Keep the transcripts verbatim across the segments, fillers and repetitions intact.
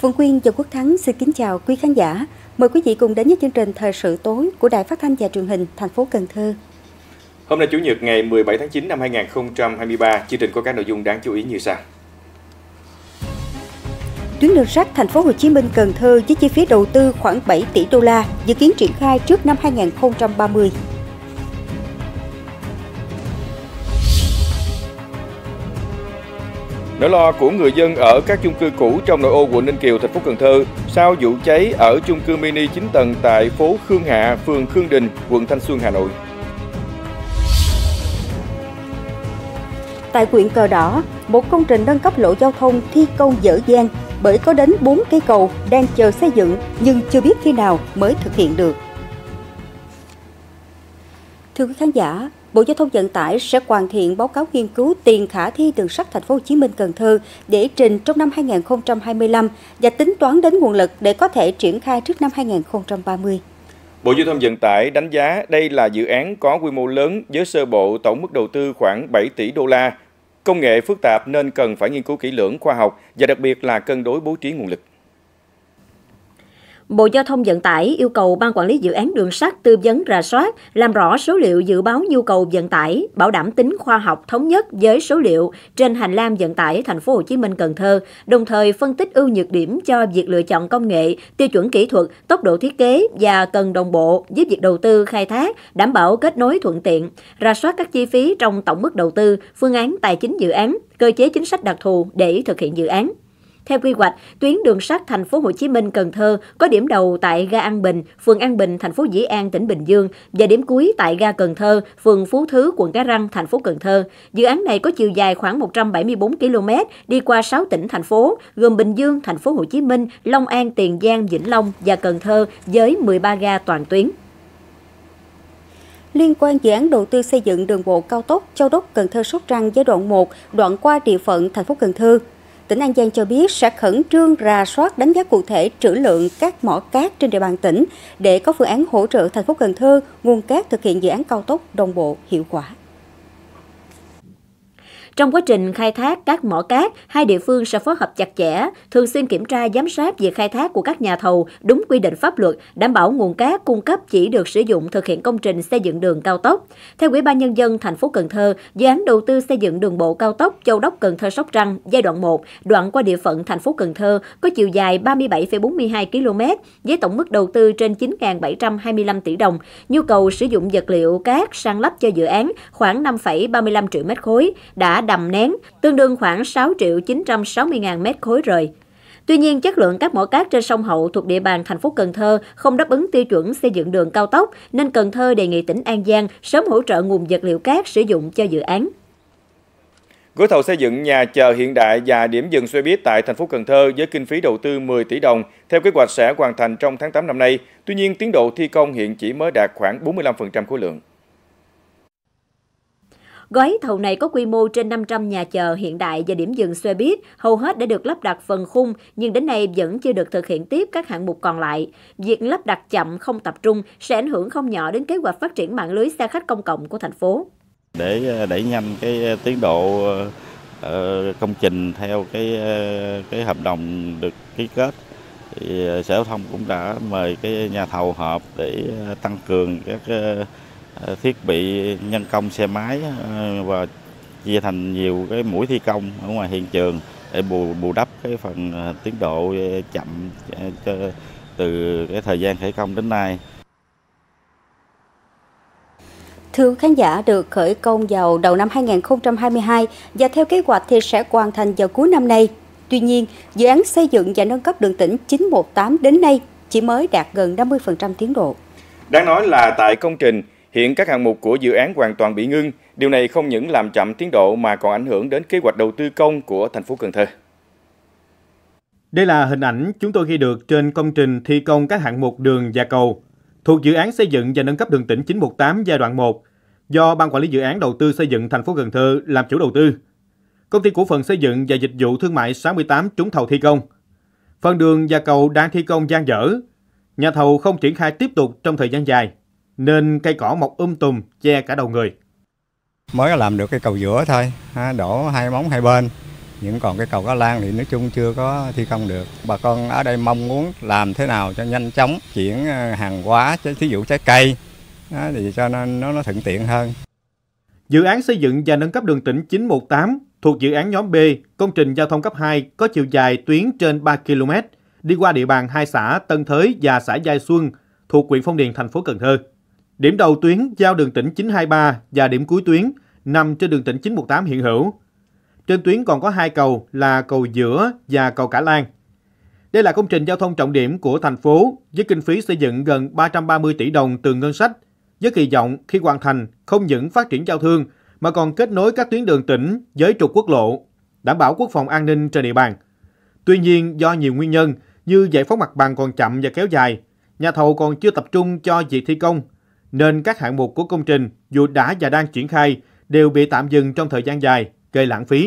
Phụng Quyên và Quốc Thắng xin kính chào quý khán giả. Mời quý vị cùng đến với chương trình Thời sự tối của Đài Phát thanh và Truyền hình thành phố Cần Thơ. Hôm nay Chủ nhật ngày mười bảy tháng chín năm hai nghìn không trăm hai mươi ba, chương trình có các nội dung đáng chú ý như sau. Tuyến đường sắt thành phố Hồ Chí Minh Cần Thơ với chi phí đầu tư khoảng bảy tỷ đô la, dự kiến triển khai trước năm hai nghìn không trăm ba mươi. Nỗi lo của người dân ở các chung cư cũ trong nội ô quận Ninh Kiều, thành phố Cần Thơ sau vụ cháy ở chung cư mini chín tầng tại phố Khương Hạ, phường Khương Đình, quận Thanh Xuân, Hà Nội. Tại huyện Cờ Đỏ, một công trình nâng cấp lộ giao thông thi công dở dang bởi có đến bốn cây cầu đang chờ xây dựng nhưng chưa biết khi nào mới thực hiện được. Thưa quý khán giả, Bộ Giao thông Vận tải sẽ hoàn thiện báo cáo nghiên cứu tiền khả thi đường sắt thành phố Hồ Chí Minh Cần Thơ để trình trong năm hai nghìn không trăm hai mươi lăm và tính toán đến nguồn lực để có thể triển khai trước năm hai nghìn không trăm ba mươi. Bộ Giao thông Vận tải đánh giá đây là dự án có quy mô lớn với sơ bộ tổng mức đầu tư khoảng bảy tỷ đô la. Công nghệ phức tạp nên cần phải nghiên cứu kỹ lưỡng, khoa học và đặc biệt là cân đối bố trí nguồn lực. Bộ Giao thông Vận tải yêu cầu Ban Quản lý Dự án Đường sắt tư vấn rà soát, làm rõ số liệu dự báo nhu cầu vận tải, bảo đảm tính khoa học thống nhất với số liệu trên hành lang vận tải thành phố Hồ Chí Minh Cần Thơ, đồng thời phân tích ưu nhược điểm cho việc lựa chọn công nghệ, tiêu chuẩn kỹ thuật, tốc độ thiết kế và cần đồng bộ với việc đầu tư khai thác, đảm bảo kết nối thuận tiện, rà soát các chi phí trong tổng mức đầu tư, phương án tài chính dự án, cơ chế chính sách đặc thù để thực hiện dự án. Theo quy hoạch, tuyến đường sắt thành phố Hồ Chí Minh Cần Thơ có điểm đầu tại ga An Bình, phường An Bình, thành phố Dĩ An, tỉnh Bình Dương và điểm cuối tại ga Cần Thơ, phường Phú Thứ, quận Cái Răng, thành phố Cần Thơ. Dự án này có chiều dài khoảng một trăm bảy mươi tư ki lô mét, đi qua sáu tỉnh thành phố gồm Bình Dương, thành phố Hồ Chí Minh, Long An, Tiền Giang, Vĩnh Long và Cần Thơ với mười ba ga toàn tuyến. Liên quan dự án đầu tư xây dựng đường bộ cao tốc Châu Đốc - Cần Thơ - Sóc Trăng giai đoạn một, đoạn qua địa phận thành phố Cần Thơ, tỉnh An Giang cho biết sẽ khẩn trương rà soát đánh giá cụ thể trữ lượng các mỏ cát trên địa bàn tỉnh để có phương án hỗ trợ thành phố Cần Thơ nguồn cát thực hiện dự án cao tốc đồng bộ hiệu quả. Trong quá trình khai thác các mỏ cát, hai địa phương sẽ phối hợp chặt chẽ, thường xuyên kiểm tra giám sát việc khai thác của các nhà thầu đúng quy định pháp luật, đảm bảo nguồn cát cung cấp chỉ được sử dụng thực hiện công trình xây dựng đường cao tốc. Theo Ủy ban Nhân dân thành phố Cần Thơ, dự án đầu tư xây dựng đường bộ cao tốc Châu Đốc - Cần Thơ - Sóc Trăng giai đoạn một, đoạn qua địa phận thành phố Cần Thơ có chiều dài ba mươi bảy phẩy bốn mươi hai ki lô mét với tổng mức đầu tư trên chín nghìn bảy trăm hai mươi lăm tỷ đồng. Nhu cầu sử dụng vật liệu cát san lấp cho dự án khoảng năm phẩy ba mươi lăm triệu mét khối, đã đầm nén, tương đương khoảng sáu triệu chín trăm sáu mươi nghìn mét khối rời. Tuy nhiên, chất lượng các mỏ cát trên sông Hậu thuộc địa bàn thành phố Cần Thơ không đáp ứng tiêu chuẩn xây dựng đường cao tốc, nên Cần Thơ đề nghị tỉnh An Giang sớm hỗ trợ nguồn vật liệu cát sử dụng cho dự án. Gói thầu xây dựng nhà chờ hiện đại và điểm dừng xe buýt tại thành phố Cần Thơ với kinh phí đầu tư mười tỷ đồng, theo kế hoạch sẽ hoàn thành trong tháng tám năm nay. Tuy nhiên, tiến độ thi công hiện chỉ mới đạt khoảng bốn mươi lăm phần trăm khối lượng. Gói thầu này có quy mô trên năm trăm nhà chờ hiện đại và điểm dừng xe buýt, hầu hết đã được lắp đặt phần khung, nhưng đến nay vẫn chưa được thực hiện tiếp các hạng mục còn lại. Việc lắp đặt chậm, không tập trung sẽ ảnh hưởng không nhỏ đến kế hoạch phát triển mạng lưới xe khách công cộng của thành phố. Để đẩy nhanh cái tiến độ công trình theo cái cái hợp đồng được ký kết, thì Sở Giao thông cũng đã mời cái nhà thầu họp để tăng cường các thiết bị nhân công xe máy và chia thành nhiều cái mũi thi công ở ngoài hiện trường để bù bù đắp cái phần tiến độ chậm từ cái thời gian khởi công đến nay. Thưa khán giả, được khởi công vào đầu năm hai nghìn không trăm hai mươi hai và theo kế hoạch thì sẽ hoàn thành vào cuối năm nay. Tuy nhiên, dự án xây dựng và nâng cấp đường tỉnh chín một tám đến nay chỉ mới đạt gần năm mươi phần trăm tiến độ. Đáng nói là tại công trình, hiện các hạng mục của dự án hoàn toàn bị ngưng. Điều này không những làm chậm tiến độ mà còn ảnh hưởng đến kế hoạch đầu tư công của thành phố Cần Thơ. Đây là hình ảnh chúng tôi ghi được trên công trình thi công các hạng mục đường và cầu thuộc dự án xây dựng và nâng cấp đường tỉnh chín một tám giai đoạn một do Ban Quản lý Dự án Đầu tư Xây dựng thành phố Cần Thơ làm chủ đầu tư. Công ty cổ phần xây dựng và dịch vụ thương mại sáu mươi tám trúng thầu thi công. Phần đường và cầu đang thi công dang dở. Nhà thầu không triển khai tiếp tục trong thời gian dài, nên cây cỏ mọc um tùm che cả đầu người. Mới làm được cái cầu giữa thôi, đổ hai móng hai bên, Những còn cái cầu Cá Lan thì nói chung chưa có thi công được. Bà con ở đây mong muốn làm thế nào cho nhanh chóng chuyển hàng hóa, ví dụ trái cây, đó, thì cho nên nó, nó thuận tiện hơn. Dự án xây dựng và nâng cấp đường tỉnh chín một tám thuộc dự án nhóm B, công trình giao thông cấp hai có chiều dài tuyến trên ba ki lô mét, đi qua địa bàn hai xã Tân Thới và xã Giai Xuân thuộc huyện Phong Điền, thành phố Cần Thơ. Điểm đầu tuyến giao đường tỉnh chín hai ba và điểm cuối tuyến nằm trên đường tỉnh chín một tám hiện hữu. Trên tuyến còn có hai cầu là cầu Giữa và cầu Cả Lan. Đây là công trình giao thông trọng điểm của thành phố với kinh phí xây dựng gần ba trăm ba mươi tỷ đồng từ ngân sách, với kỳ vọng khi hoàn thành không những phát triển giao thương mà còn kết nối các tuyến đường tỉnh với trục quốc lộ, đảm bảo quốc phòng an ninh trên địa bàn. Tuy nhiên, do nhiều nguyên nhân như giải phóng mặt bằng còn chậm và kéo dài, nhà thầu còn chưa tập trung cho việc thi công, nên các hạng mục của công trình dù đã và đang triển khai đều bị tạm dừng trong thời gian dài, gây lãng phí.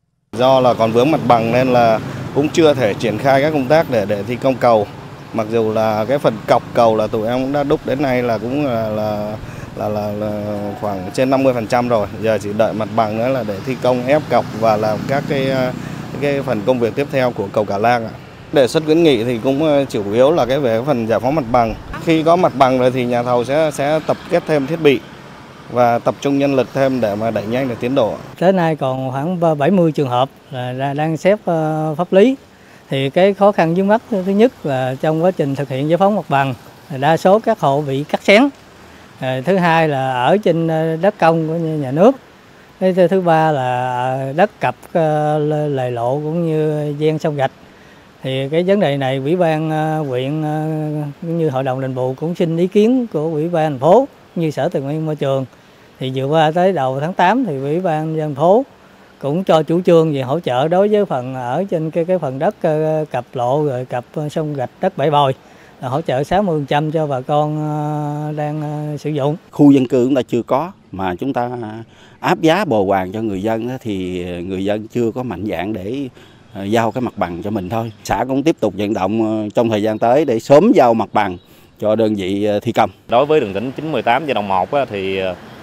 Do là còn vướng mặt bằng nên là cũng chưa thể triển khai các công tác để để thi công cầu. Mặc dù là cái phần cọc cầu là tụi em cũng đã đúc đến nay là cũng là là là, là, là khoảng trên năm mươi phần trăm rồi. Giờ chỉ đợi mặt bằng nữa là để thi công ép cọc và làm các cái cái phần công việc tiếp theo của cầu Cả Lan ạ. Đề xuất kiến nghị thì cũng chủ yếu là cái về cái phần giải phóng mặt bằng. Khi có mặt bằng rồi thì nhà thầu sẽ sẽ tập kết thêm thiết bị và tập trung nhân lực thêm để mà đẩy nhanh được tiến độ. Tới nay còn khoảng bảy mươi trường hợp là đang xếp pháp lý. Thì cái khó khăn vướng mắc thứ nhất là trong quá trình thực hiện giải phóng mặt bằng, đa số các hộ bị cắt xén. Thứ hai là ở trên đất công của nhà nước. Thứ ba là đất cặp lề lộ cũng như ven sông Rạch. Thì cái vấn đề này Ủy ban huyện cũng như Hội đồng Đền bù cũng xin ý kiến của Ủy ban thành phố như Sở Tài nguyên Môi trường. Thì vừa qua tới đầu tháng tám thì Ủy ban thành phố cũng cho chủ trương về hỗ trợ đối với phần ở trên cái cái phần đất cặp lộ rồi cặp sông Rạch, đất bãi bồi, là hỗ trợ sáu mươi phần trăm cho bà con đang sử dụng. Khu dân cư chúng ta chưa có mà chúng ta áp giá bồi hoàn cho người dân thì người dân chưa có mạnh dạn để giao cái mặt bằng cho mình thôi. Xã cũng tiếp tục vận động trong thời gian tới để sớm giao mặt bằng cho đơn vị thi công. Đối với đường tỉnh chín một tám giai đoạn một thì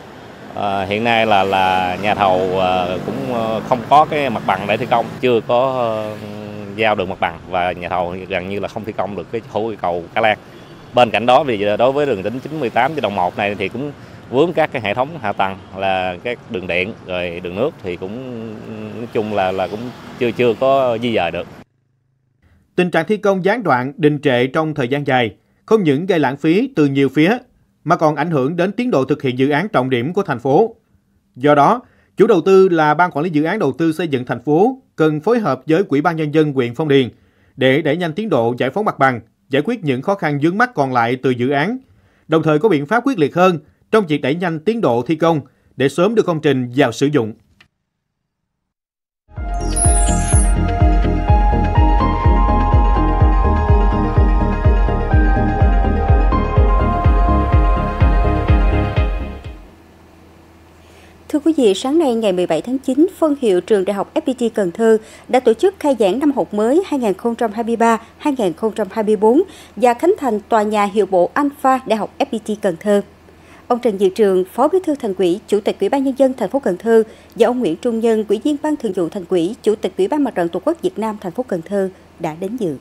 À, hiện nay là là nhà thầu à, cũng không có cái mặt bằng để thi công, chưa có uh, giao được mặt bằng và nhà thầu gần như là không thi công được cái khối cầu Cả Lan. Bên cạnh đó vì đối với đường tỉnh chín tám giai đoạn một này thì cũng vướng các cái hệ thống hạ tầng là các đường điện rồi đường nước thì cũng nói chung là là cũng chưa chưa có di dời được. Tình trạng thi công gián đoạn, đình trệ trong thời gian dài không những gây lãng phí từ nhiều phía mà còn ảnh hưởng đến tiến độ thực hiện dự án trọng điểm của thành phố. Do đó, chủ đầu tư là Ban Quản lý Dự án Đầu tư Xây dựng thành phố cần phối hợp với Ủy ban Nhân dân huyện Phong Điền để đẩy nhanh tiến độ giải phóng mặt bằng, giải quyết những khó khăn vướng mắc còn lại từ dự án, đồng thời có biện pháp quyết liệt hơn trong việc đẩy nhanh tiến độ thi công để sớm đưa công trình vào sử dụng. Thưa quý vị, sáng nay ngày mười bảy tháng chín, phân hiệu trường Đại học ép pê tê Cần Thơ đã tổ chức khai giảng năm học mới hai nghìn không trăm hai mươi ba hai nghìn không trăm hai mươi tư và khánh thành tòa nhà hiệu bộ Alpha Đại học ép pê tê Cần Thơ. Ông Trần Việt Trường, Phó Bí thư Thành ủy, Chủ tịch Ủy ban Nhân dân thành phố Cần Thơ và ông Nguyễn Trung Nhân, Ủy viên Ban Thường vụ Thành ủy, Chủ tịch Ủy ban Mặt trận Tổ quốc Việt Nam thành phố Cần Thơ đã đến dự.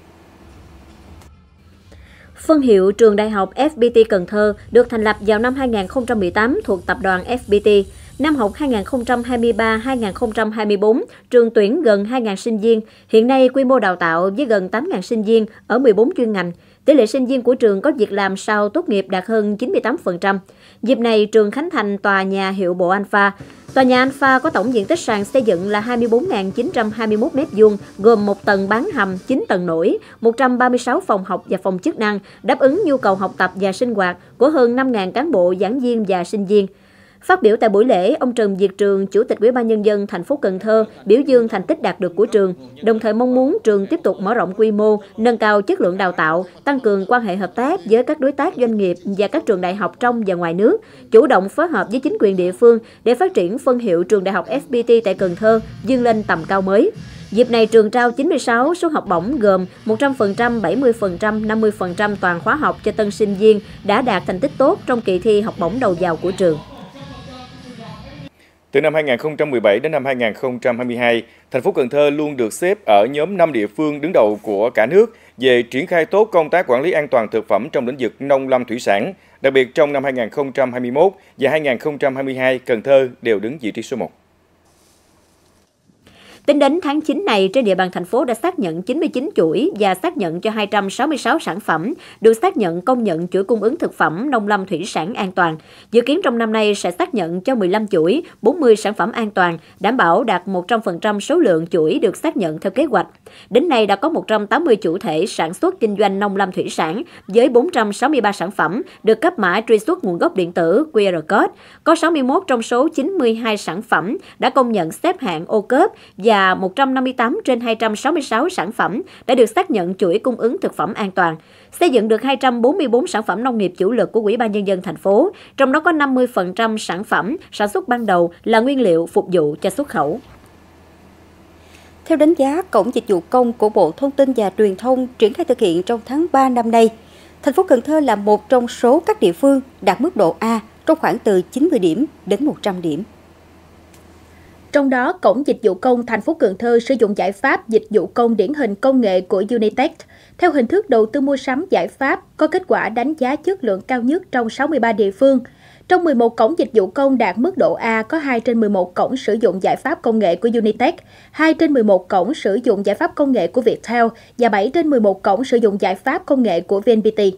Phân hiệu trường Đại học ép pê tê Cần Thơ được thành lập vào năm hai nghìn không trăm mười tám thuộc tập đoàn ép pê tê. Năm học hai nghìn không trăm hai mươi ba hai nghìn không trăm hai mươi tư, trường tuyển gần hai nghìn sinh viên. Hiện nay, quy mô đào tạo với gần tám nghìn sinh viên ở mười bốn chuyên ngành. Tỷ lệ sinh viên của trường có việc làm sau tốt nghiệp đạt hơn chín mươi tám phần trăm. Dịp này, trường khánh thành tòa nhà hiệu bộ Alpha. Tòa nhà Alpha có tổng diện tích sàn xây dựng là hai mươi bốn nghìn chín trăm hai mươi mốt mét vuông, gồm một tầng bán hầm, chín tầng nổi, một trăm ba mươi sáu phòng học và phòng chức năng, đáp ứng nhu cầu học tập và sinh hoạt của hơn năm nghìn cán bộ, giảng viên và sinh viên. Phát biểu tại buổi lễ, ông Trần Việt Trường, Chủ tịch Ủy ban Nhân dân thành phố Cần Thơ, biểu dương thành tích đạt được của trường, đồng thời mong muốn trường tiếp tục mở rộng quy mô, nâng cao chất lượng đào tạo, tăng cường quan hệ hợp tác với các đối tác doanh nghiệp và các trường đại học trong và ngoài nước, chủ động phối hợp với chính quyền địa phương để phát triển phân hiệu trường Đại học ép pê tê tại Cần Thơ vươn lên tầm cao mới. Dịp này, trường trao chín mươi sáu suất học bổng gồm một trăm phần trăm, bảy mươi phần trăm, năm mươi phần trăm toàn khóa học cho tân sinh viên đã đạt thành tích tốt trong kỳ thi học bổng đầu vào của trường. Từ năm hai nghìn không trăm mười bảy đến năm hai nghìn không trăm hai mươi hai, thành phố Cần Thơ luôn được xếp ở nhóm năm địa phương đứng đầu của cả nước về triển khai tốt công tác quản lý an toàn thực phẩm trong lĩnh vực nông lâm thủy sản. Đặc biệt trong năm hai nghìn không trăm hai mươi mốt và hai nghìn không trăm hai mươi hai, Cần Thơ đều đứng vị trí số một. Tính đến tháng chín này, trên địa bàn thành phố đã xác nhận chín mươi chín chuỗi và xác nhận cho hai trăm sáu mươi sáu sản phẩm được xác nhận công nhận chuỗi cung ứng thực phẩm nông lâm thủy sản an toàn. Dự kiến trong năm nay sẽ xác nhận cho mười lăm chuỗi, bốn mươi sản phẩm an toàn, đảm bảo đạt một trăm phần trăm số lượng chuỗi được xác nhận theo kế hoạch. Đến nay đã có một trăm tám mươi chủ thể sản xuất kinh doanh nông lâm thủy sản với bốn trăm sáu mươi ba sản phẩm được cấp mã truy xuất nguồn gốc điện tử quy rờ code. Có sáu mươi mốt trong số chín mươi hai sản phẩm đã công nhận xếp hạng ô cốp và và một trăm năm mươi tám trên hai trăm sáu mươi sáu sản phẩm đã được xác nhận chuỗi cung ứng thực phẩm an toàn. Xây dựng được hai trăm bốn mươi tư sản phẩm nông nghiệp chủ lực của Ủy ban Nhân dân thành phố, trong đó có năm mươi phần trăm sản phẩm sản xuất ban đầu là nguyên liệu phục vụ cho xuất khẩu. Theo đánh giá Cổng Dịch vụ Công của Bộ Thông tin và Truyền thông triển khai thực hiện trong tháng ba năm nay, thành phố Cần Thơ là một trong số các địa phương đạt mức độ A trong khoảng từ chín mươi điểm đến một trăm điểm. Trong đó, Cổng Dịch vụ Công thành phố Cần Thơ sử dụng giải pháp dịch vụ công điển hình công nghệ của Unitech theo hình thức đầu tư mua sắm giải pháp có kết quả đánh giá chất lượng cao nhất trong sáu mươi ba địa phương. Trong mười một cổng dịch vụ công đạt mức độ A có hai trên mười một cổng sử dụng giải pháp công nghệ của Unitech, hai trên mười một cổng sử dụng giải pháp công nghệ của Viettel và bảy trên mười một cổng sử dụng giải pháp công nghệ của vê en pê tê.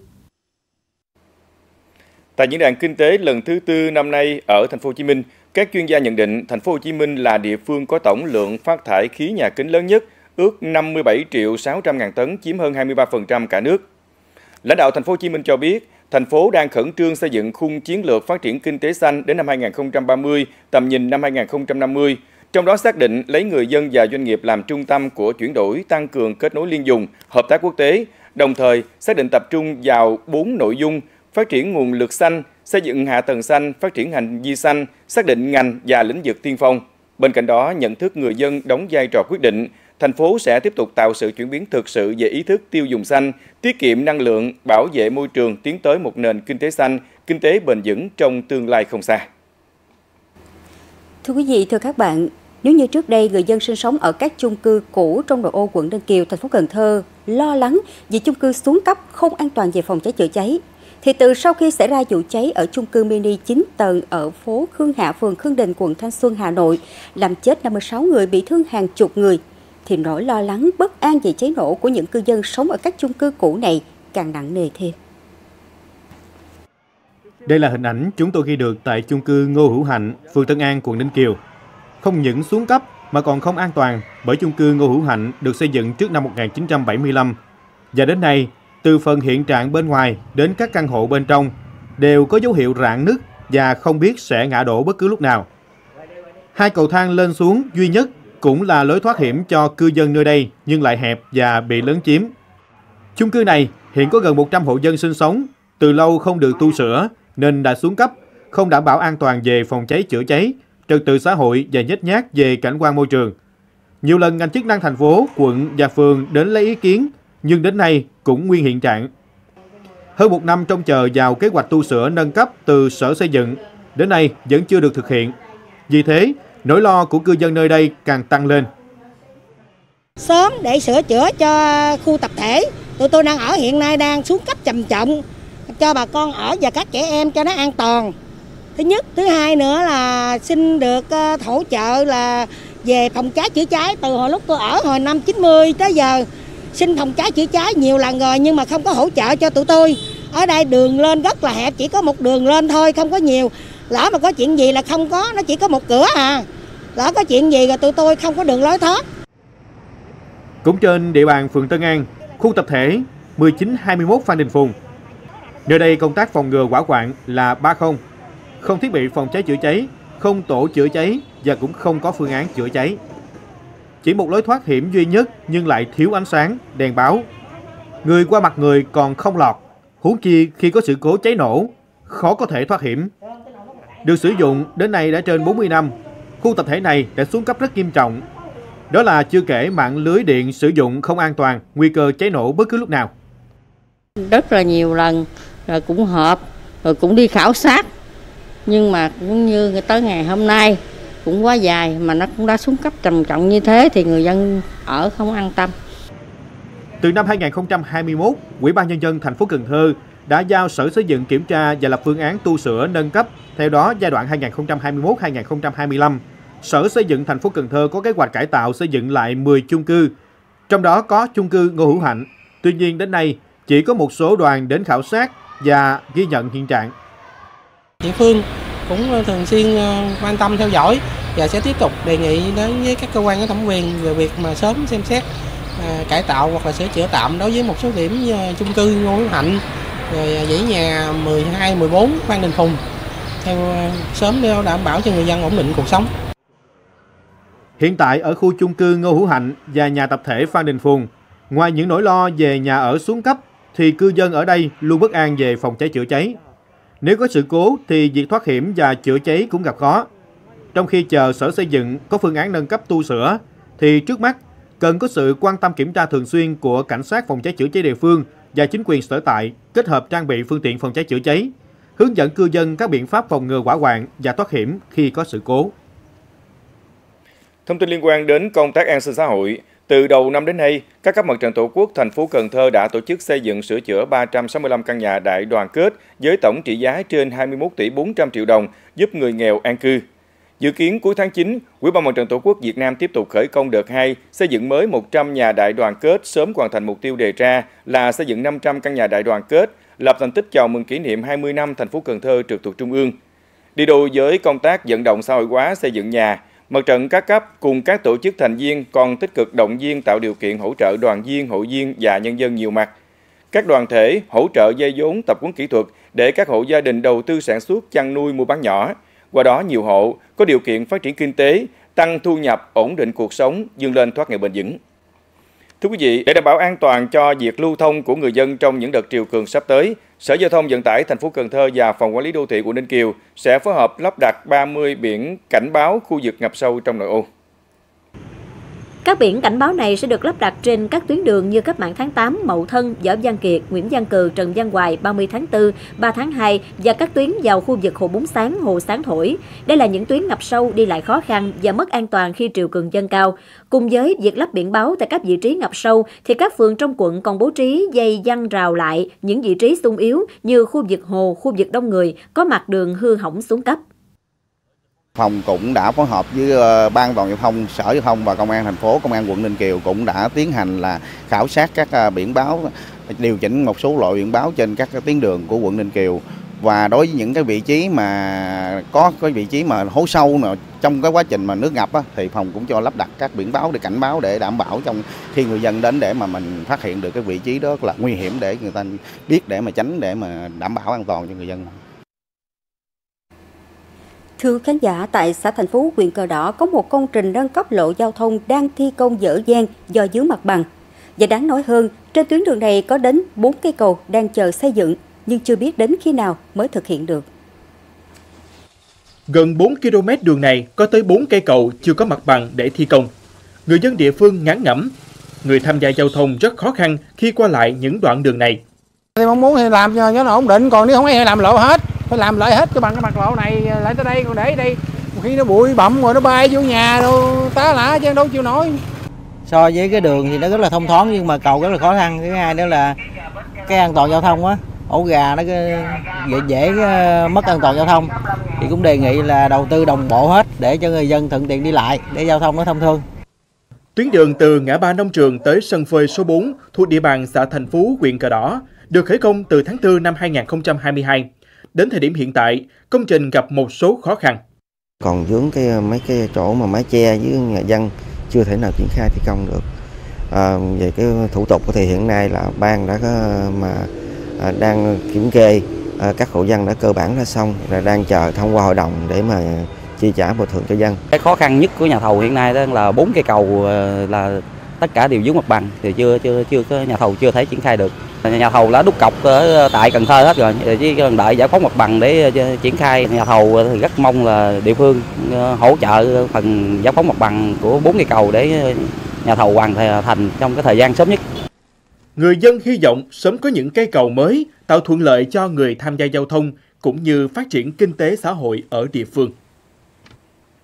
Tại diễn đàn kinh tế lần thứ tư năm nay ở thành phố Hồ Chí Minh, các chuyên gia nhận định thành phố Hồ Chí Minh là địa phương có tổng lượng phát thải khí nhà kính lớn nhất, ước năm mươi bảy triệu sáu trăm ngàn tấn, chiếm hơn hai mươi ba phần trăm cả nước. Lãnh đạo thành phố Hồ Chí Minh cho biết, thành phố đang khẩn trương xây dựng khung chiến lược phát triển kinh tế xanh đến năm hai nghìn không trăm ba mươi, tầm nhìn năm hai nghìn không trăm năm mươi. Trong đó xác định lấy người dân và doanh nghiệp làm trung tâm của chuyển đổi, tăng cường kết nối liên vùng, hợp tác quốc tế, đồng thời xác định tập trung vào bốn nội dung: phát triển nguồn lực xanh, xây dựng hạ tầng xanh, phát triển hành vi xanh, xác định ngành và lĩnh vực tiên phong. Bên cạnh đó, nhận thức người dân đóng vai trò quyết định, thành phố sẽ tiếp tục tạo sự chuyển biến thực sự về ý thức tiêu dùng xanh, tiết kiệm năng lượng, bảo vệ môi trường, tiến tới một nền kinh tế xanh, kinh tế bền vững trong tương lai không xa. Thưa quý vị, thưa các bạn, nếu như trước đây người dân sinh sống ở các chung cư cũ trong nội ô quận Ninh Kiều, thành phố Cần Thơ lo lắng vì chung cư xuống cấp không an toàn về phòng cháy chữa cháy, thì từ sau khi xảy ra vụ cháy ở chung cư mini chín tầng ở phố Khương Hạ, phường Khương Đình, quận Thanh Xuân, Hà Nội, làm chết năm mươi sáu người, bị thương hàng chục người, thì nỗi lo lắng bất an về cháy nổ của những cư dân sống ở các chung cư cũ này càng nặng nề thêm. Đây là hình ảnh chúng tôi ghi được tại chung cư Ngô Hữu Hạnh, phường Tân An, quận Ninh Kiều. Không những xuống cấp mà còn không an toàn, bởi chung cư Ngô Hữu Hạnh được xây dựng trước năm một nghìn chín trăm bảy mươi lăm. Và đến nay, từ phần hiện trạng bên ngoài đến các căn hộ bên trong đều có dấu hiệu rạn nứt và không biết sẽ ngã đổ bất cứ lúc nào. Hai cầu thang lên xuống duy nhất cũng là lối thoát hiểm cho cư dân nơi đây, nhưng lại hẹp và bị lấn chiếm. Chung cư này hiện có gần một trăm hộ dân sinh sống, từ lâu không được tu sửa nên đã xuống cấp, không đảm bảo an toàn về phòng cháy chữa cháy, trật tự xã hội và nhếch nhác về cảnh quan môi trường. Nhiều lần ngành chức năng thành phố, quận và phường đến lấy ý kiến, nhưng đến nay cũng nguyên hiện trạng. Hơn một năm trông chờ vào kế hoạch tu sửa nâng cấp từ Sở Xây dựng, đến nay vẫn chưa được thực hiện. Vì thế, nỗi lo của cư dân nơi đây càng tăng lên. Sớm để sửa chữa cho khu tập thể, tụi tôi đang ở hiện nay đang xuống cấp trầm trọng, cho bà con ở và các trẻ em cho nó an toàn. Thứ nhất, thứ hai nữa là xin được hỗ trợ là về phòng cháy chữa cháy. Từ hồi lúc tôi ở hồi năm chín mươi tới giờ, xin phòng cháy chữa cháy nhiều lần rồi nhưng mà không có hỗ trợ cho tụi tôi. Ở đây đường lên rất là hẹp, chỉ có một đường lên thôi, không có nhiều. Lỡ mà có chuyện gì là không có, nó chỉ có một cửa à. Lỡ có chuyện gì rồi tụi tôi không có đường lối thoát. Cũng trên địa bàn phường Tân An, khu tập thể mười chín hai mươi mốt Phan Đình Phùng. Nơi đây công tác phòng ngừa hỏa hoạn là ba không. Không thiết bị phòng cháy chữa cháy, không tổ chữa cháy và cũng không có phương án chữa cháy. Chỉ một lối thoát hiểm duy nhất nhưng lại thiếu ánh sáng, đèn báo. Người qua mặt người còn không lọt, huống chi khi có sự cố cháy nổ, khó có thể thoát hiểm. Được sử dụng đến nay đã trên bốn mươi năm, khu tập thể này đã xuống cấp rất nghiêm trọng. Đó là chưa kể mạng lưới điện sử dụng không an toàn, nguy cơ cháy nổ bất cứ lúc nào. Rất là nhiều lần, rồi cũng họp, rồi cũng đi khảo sát. Nhưng mà cũng như tới ngày hôm nay cũng quá dài mà nó cũng đã xuống cấp trầm trọng như thế thì người dân ở không an tâm. Từ năm hai nghìn không trăm hai mươi mốt, Ủy ban Nhân dân thành phố Cần Thơ đã giao Sở Xây dựng kiểm tra và lập phương án tu sửa nâng cấp. Theo đó, giai đoạn hai nghìn không trăm hai mươi mốt đến hai nghìn không trăm hai mươi lăm, Sở Xây dựng thành phố Cần Thơ có kế hoạch cải tạo xây dựng lại mười chung cư, trong đó có chung cư Ngô Hữu Hạnh. Tuy nhiên đến nay, chỉ có một số đoàn đến khảo sát và ghi nhận hiện trạng. Địa phương cũng thường xuyên quan tâm theo dõi và sẽ tiếp tục đề nghị đến với các cơ quan có thẩm quyền về việc mà sớm xem xét à, cải tạo hoặc là sửa chữa tạm đối với một số điểm như chung cư Ngô Hữu Hạnh, rồi dãy nhà mười hai, mười bốn Phan Đình Phùng, theo sớm để đảm bảo cho người dân ổn định cuộc sống. Hiện tại ở khu chung cư Ngô Hữu Hạnh và nhà tập thể Phan Đình Phùng, ngoài những nỗi lo về nhà ở xuống cấp thì cư dân ở đây luôn bất an về phòng cháy chữa cháy. Nếu có sự cố thì việc thoát hiểm và chữa cháy cũng gặp khó. Trong khi chờ Sở Xây dựng có phương án nâng cấp tu sửa thì trước mắt cần có sự quan tâm kiểm tra thường xuyên của cảnh sát phòng cháy chữa cháy địa phương và chính quyền sở tại, kết hợp trang bị phương tiện phòng cháy chữa cháy, hướng dẫn cư dân các biện pháp phòng ngừa hỏa hoạn và thoát hiểm khi có sự cố. Thông tin liên quan đến công tác an sinh xã hội, từ đầu năm đến nay, các cấp mặt trận Tổ quốc thành phố Cần Thơ đã tổ chức xây dựng sửa chữa ba trăm sáu mươi lăm căn nhà đại đoàn kết với tổng trị giá trên hai mươi mốt tỷ bốn trăm triệu đồng, giúp người nghèo an cư. Dự kiến cuối tháng chín, Ủy ban Mặt trận Tổ quốc Việt Nam tiếp tục khởi công đợt hai, xây dựng mới một trăm nhà đại đoàn kết, sớm hoàn thành mục tiêu đề ra là xây dựng năm trăm căn nhà đại đoàn kết, lập thành tích chào mừng kỷ niệm hai mươi năm thành phố Cần Thơ trực thuộc Trung ương. Đi đôi với công tác vận động xã hội hóa xây dựng nhà, mặt trận các cấp cùng các tổ chức thành viên còn tích cực động viên tạo điều kiện hỗ trợ đoàn viên, hội viên và nhân dân nhiều mặt. Các đoàn thể hỗ trợ vay vốn, tập huấn kỹ thuật để các hộ gia đình đầu tư sản xuất, chăn nuôi, mua bán nhỏ. Qua đó nhiều hộ có điều kiện phát triển kinh tế, tăng thu nhập, ổn định cuộc sống, vươn lên thoát nghèo bền vững. Thưa quý vị, để đảm bảo an toàn cho việc lưu thông của người dân trong những đợt triều cường sắp tới, Sở Giao thông Vận tải thành phố Cần Thơ và Phòng Quản lý Đô thị quận Ninh Kiều sẽ phối hợp lắp đặt ba mươi biển cảnh báo khu vực ngập sâu trong nội ô. Các biển cảnh báo này sẽ được lắp đặt trên các tuyến đường như Cách mạng tháng tám, Mậu Thân, Võ Văn Kiệt, Nguyễn Văn Cừ, Trần Văn Hoài, ba mươi tháng tư, ba tháng hai và các tuyến vào khu vực Hồ Bún Sáng, Hồ Sáng Thổi. Đây là những tuyến ngập sâu, đi lại khó khăn và mất an toàn khi triều cường dâng cao. Cùng với việc lắp biển báo tại các vị trí ngập sâu, thì các phường trong quận còn bố trí dây giăng rào lại những vị trí xung yếu như khu vực hồ, khu vực đông người, có mặt đường hư hỏng xuống cấp. Phòng cũng đã phối hợp với Ban An toàn giao thông, Sở Giao thông và Công an thành phố, Công an quận Ninh Kiều cũng đã tiến hành là khảo sát các biển báo, điều chỉnh một số loại biển báo trên các tuyến đường của quận Ninh Kiều. Và đối với những cái vị trí mà có cái vị trí mà hố sâu mà trong cái quá trình mà nước ngập á, thì phòng cũng cho lắp đặt các biển báo để cảnh báo, để đảm bảo trong khi người dân đến để mà mình phát hiện được cái vị trí đó là nguy hiểm để người ta biết để mà tránh, để mà đảm bảo an toàn cho người dân. Thưa khán giả, tại xã Thành Phú, huyện Cờ Đỏ có một công trình nâng cấp lộ giao thông đang thi công dở dang do dưới mặt bằng. Và đáng nói hơn, trên tuyến đường này có đến bốn cây cầu đang chờ xây dựng, nhưng chưa biết đến khi nào mới thực hiện được. Gần bốn ki lô mét đường này có tới bốn cây cầu chưa có mặt bằng để thi công. Người dân địa phương ngán ngẩm, người tham gia giao thông rất khó khăn khi qua lại những đoạn đường này. Thì mong muốn thì làm cho nó ổn định, còn nếu không phải làm lộ hết, phải làm lại hết cái bằng cái mặt lộ này lại tới đây, còn để đây một khi nó bụi bặm rồi nó bay vô nhà đâu tá lả chứ đâu chịu nổi. So với cái đường thì nó rất là thông thoáng nhưng mà cầu rất là khó khăn. Thứ hai nữa là cái an toàn giao thông á, ổ gà nó dễ, dễ mất an toàn giao thông. Thì cũng đề nghị là đầu tư đồng bộ hết để cho người dân thuận tiện đi lại, để giao thông nó thông thương. Tuyến đường từ ngã ba Nông Trường tới sân phơi số bốn thuộc địa bàn xã Thành Phú, huyện Cờ Đỏ được khởi công từ tháng tư năm hai nghìn không trăm hai mươi hai. Đến thời điểm hiện tại, công trình gặp một số khó khăn. Còn vướng cái mấy cái chỗ mà mái che với nhà dân chưa thể nào triển khai thi công được. À, về cái thủ tục thì hiện nay là ban đã có mà à, đang kiểm kê, à, các hộ dân đã cơ bản đã xong, là đang chờ thông qua hội đồng để mà chi trả bồi thường cho dân. Cái khó khăn nhất của nhà thầu hiện nay đó là bốn cây cầu là tất cả đều vướng mặt bằng, thì chưa chưa chưa có nhà thầu chưa thể triển khai được. Nhà thầu đã đúc cọc ở tại Cần Thơ hết rồi, chỉ cần đợi giải phóng mặt bằng để triển khai. Nhà thầu thì rất mong là địa phương hỗ trợ phần giải phóng mặt bằng của bốn cây cầu để nhà thầu hoàn thành trong cái thời gian sớm nhất. Người dân hy vọng sớm có những cây cầu mới tạo thuận lợi cho người tham gia giao thông cũng như phát triển kinh tế xã hội ở địa phương.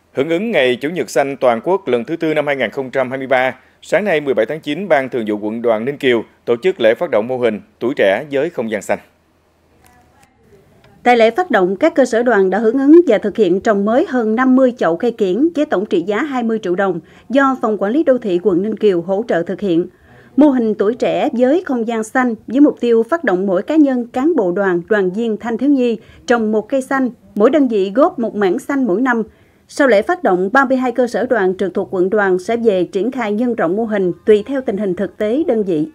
Hưởng ứng Ngày Chủ nhật xanh toàn quốc lần thứ tư năm hai nghìn không trăm hai mươi ba, sáng nay mười bảy tháng chín, Ban Thường vụ Quận đoàn Ninh Kiều tổ chức lễ phát động mô hình Tuổi trẻ với không gian xanh. Tại lễ phát động, các cơ sở đoàn đã hưởng ứng và thực hiện trồng mới hơn năm mươi chậu cây kiểng với tổng trị giá hai mươi triệu đồng do Phòng Quản lý Đô thị quận Ninh Kiều hỗ trợ thực hiện. Mô hình Tuổi trẻ với không gian xanh với mục tiêu phát động mỗi cá nhân, cán bộ đoàn, đoàn viên, thanh thiếu nhi trồng một cây xanh, mỗi đơn vị góp một mảng xanh mỗi năm. Sau lễ phát động, ba mươi hai cơ sở đoàn trực thuộc quận đoàn sẽ về triển khai nhân rộng mô hình tùy theo tình hình thực tế đơn vị.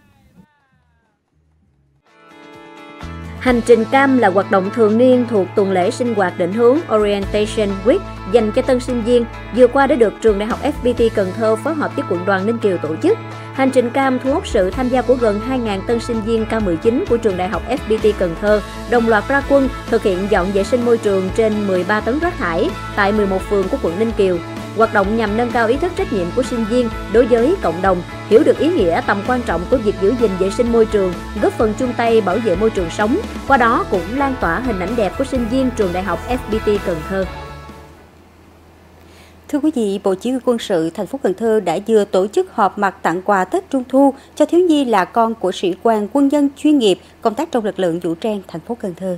Hành trình cam là hoạt động thường niên thuộc tuần lễ sinh hoạt định hướng Orientation Week dành cho tân sinh viên, vừa qua đã được trường Đại học ép pê tê Cần Thơ phối hợp với quận đoàn Ninh Kiều tổ chức. Hành trình cam thu hút sự tham gia của gần hai nghìn tân sinh viên K mười chín của trường Đại học ép pê tê Cần Thơ, đồng loạt ra quân thực hiện dọn vệ sinh môi trường trên mười ba tấn rác thải tại mười một phường của quận Ninh Kiều. Hoạt động nhằm nâng cao ý thức trách nhiệm của sinh viên đối với cộng đồng, hiểu được ý nghĩa tầm quan trọng của việc giữ gìn vệ sinh môi trường, góp phần chung tay bảo vệ môi trường sống, qua đó cũng lan tỏa hình ảnh đẹp của sinh viên trường Đại học ép pê tê Cần Thơ. Thưa quý vị, Bộ Chỉ huy Quân sự thành phố Cần Thơ đã vừa tổ chức họp mặt tặng quà Tết Trung thu cho thiếu nhi là con của sĩ quan quân nhân chuyên nghiệp công tác trong lực lượng vũ trang thành phố Cần Thơ.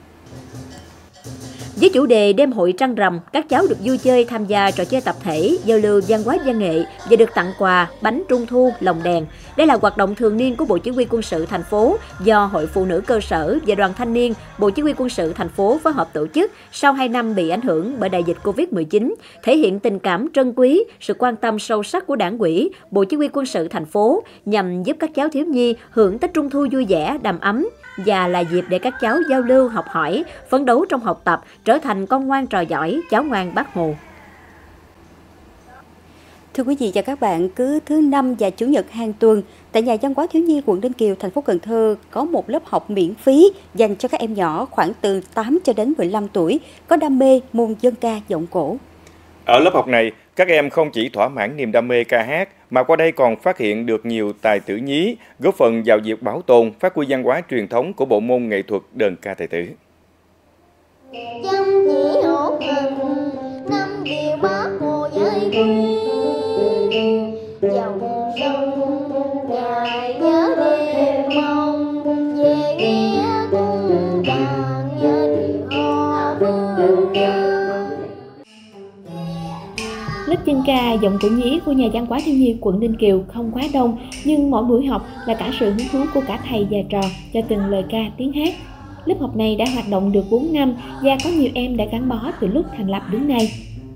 Với chủ đề đêm hội trăng rằm, các cháu được vui chơi, tham gia trò chơi tập thể, giao lưu văn hóa văn nghệ và được tặng quà, bánh trung thu, lồng đèn. Đây là hoạt động thường niên của Bộ Chỉ huy Quân sự thành phố do Hội Phụ nữ cơ sở và Đoàn Thanh niên Bộ Chỉ huy Quân sự thành phố phối hợp tổ chức sau hai năm bị ảnh hưởng bởi đại dịch Covid mười chín, thể hiện tình cảm trân quý, sự quan tâm sâu sắc của Đảng ủy, Bộ Chỉ huy Quân sự thành phố nhằm giúp các cháu thiếu nhi hưởng Tết Trung thu vui vẻ, đầm ấm và là dịp để các cháu giao lưu, học hỏi, phấn đấu trong học tập, trở thành con ngoan trò giỏi, cháu ngoan Bác Hồ. Thưa quý vị và các bạn, cứ thứ năm và chủ nhật hàng tuần, tại nhà văn hóa thiếu nhi quận Ninh Kiều, thành phố Cần Thơ có một lớp học miễn phí dành cho các em nhỏ khoảng từ tám cho đến mười lăm tuổi có đam mê môn dân ca giọng cổ. Ở lớp học này, các em không chỉ thỏa mãn niềm đam mê ca hát mà qua đây còn phát hiện được nhiều tài tử nhí, góp phần vào việc bảo tồn, phát huy văn hóa truyền thống của bộ môn nghệ thuật đờn ca tài tử. Dâm chỉ hốt hình năm điều Bác Hồ giới quy, dòng sông ngài nhớ đêm mong về nghĩa cung đàn nhớ điều ho vương nhớ. Lớp dân ca giọng cổ nhí của nhà văn hóa thiếu nhi quận Ninh Kiều không quá đông, nhưng mỗi buổi học là cả sự hứng thú của cả thầy và trò cho từng lời ca tiếng hát. Lớp học này đã hoạt động được bốn năm và có nhiều em đã gắn bó từ lúc thành lập đến nay.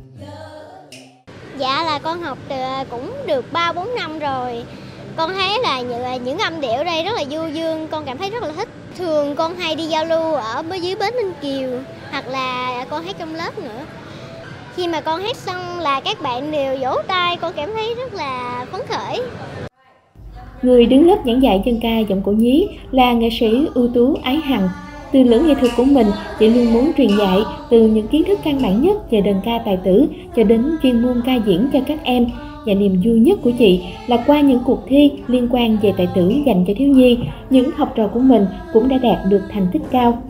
Dạ là con học từ cũng được ba bốn năm rồi. Con thấy là những, những âm điệu đây rất là du dương, con cảm thấy rất là thích. Thường con hay đi giao lưu ở dưới bến Ninh Kiều hoặc là con hát trong lớp nữa. Khi mà con hát xong là các bạn đều vỗ tay, con cảm thấy rất là phấn khởi. Người đứng lớp giảng dạy dân ca giọng cổ nhí là nghệ sĩ ưu tú Ái Hằng. Từ lưỡng nghệ thuật của mình, chị luôn muốn truyền dạy từ những kiến thức căn bản nhất về đờn ca tài tử cho đến chuyên môn ca diễn cho các em. Và niềm vui nhất của chị là qua những cuộc thi liên quan về tài tử dành cho thiếu nhi, những học trò của mình cũng đã đạt được thành tích cao.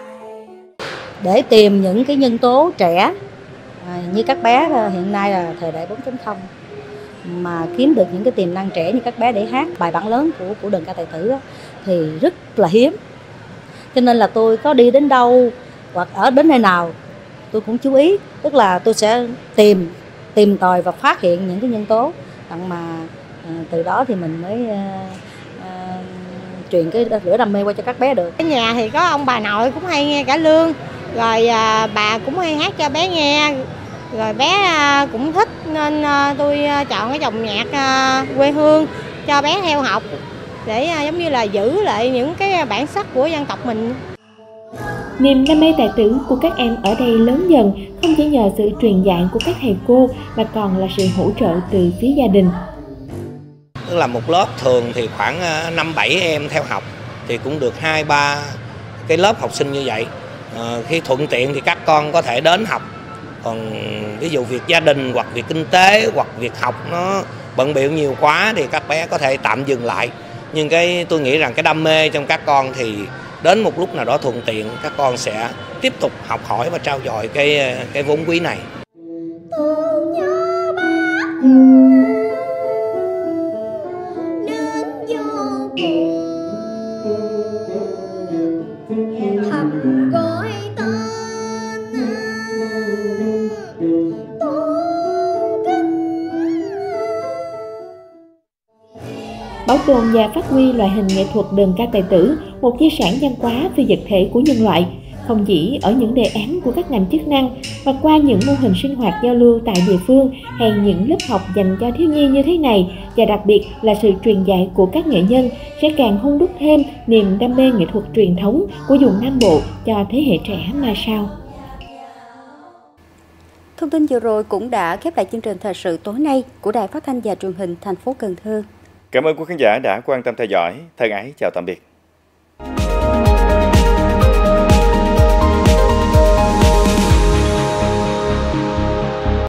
Để tìm những cái nhân tố trẻ à, như các bé hiện nay là thời đại bốn chấm không, mà kiếm được những cái tiềm năng trẻ như các bé để hát bài bản lớn của của đờn ca tài tử đó, thì rất là hiếm. Cho nên là tôi có đi đến đâu hoặc ở đến nơi nào tôi cũng chú ý, tức là tôi sẽ tìm tìm tòi và phát hiện những cái nhân tố đặng mà à, từ đó thì mình mới à, à, truyền cái lửa đam mê qua cho các bé được. Ở nhà thì có ông bà nội cũng hay nghe cải lương, rồi à, bà cũng hay hát cho bé nghe, rồi bé à, cũng thích nên à, tôi chọn cái dòng nhạc à, quê hương cho bé theo học để à, giống như là giữ lại những cái bản sắc của dân tộc mình. Niềm đam mê tài tử của các em ở đây lớn dần không chỉ nhờ sự truyền dạy của các thầy cô mà còn là sự hỗ trợ từ phía gia đình. Tức là một lớp thường thì khoảng năm bảy em theo học thì cũng được hai ba cái lớp học sinh như vậy. À, khi thuận tiện thì các con có thể đến học. Còn ví dụ việc gia đình hoặc việc kinh tế hoặc việc học nó bận bịu nhiều quá thì các bé có thể tạm dừng lại. Nhưng cái tôi nghĩ rằng cái đam mê trong các con thì đến một lúc nào đó thuận tiện các con sẽ tiếp tục học hỏi và trau dồi cái cái vốn quý này. Thương nhớ bác đến vô cùng, thầm gọi tên Tô Kính. Bảo tồn và phát huy loại hình nghệ thuật đờn ca tài tử, một di sản văn hóa phi vật thể của nhân loại, không chỉ ở những đề án của các ngành chức năng mà qua những mô hình sinh hoạt giao lưu tại địa phương hay những lớp học dành cho thiếu nhi như thế này, và đặc biệt là sự truyền dạy của các nghệ nhân sẽ càng hung đúc thêm niềm đam mê nghệ thuật truyền thống của vùng Nam Bộ cho thế hệ trẻ mai sau. Thông tin vừa rồi cũng đã khép lại chương trình thời sự tối nay của Đài Phát thanh và Truyền hình thành phố Cần Thơ. Cảm ơn quý khán giả đã quan tâm theo dõi. Thân ái chào tạm biệt.